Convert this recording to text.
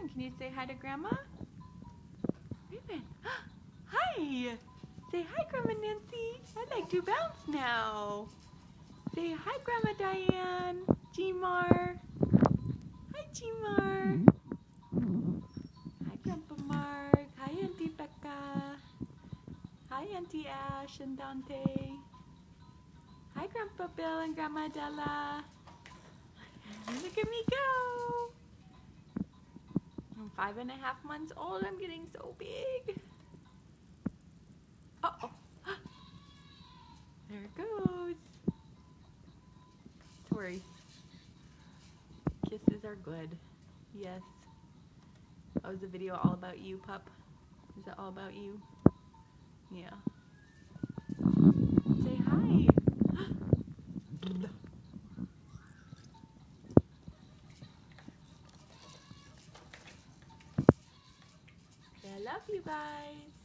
Raewyn, can you say hi to Grandma? Raewyn, hi! Say hi, Grandma Nancy. I'd like to bounce now. Say hi, Grandma Diane. G-Mar. Hi, G-Mar. Hi, Grandpa Mark. Hi, Auntie Becca. Hi, Auntie Ash and Dante. Hi, Grandpa Bill and Grandma Della. Look at me go. I'm 5.5 months old. I'm getting so big. Uh-oh. There it goes. Tori. Kisses are good. Yes. Oh, is the video all about you, pup? Is it all about you? Yeah. Say hi. I love you guys.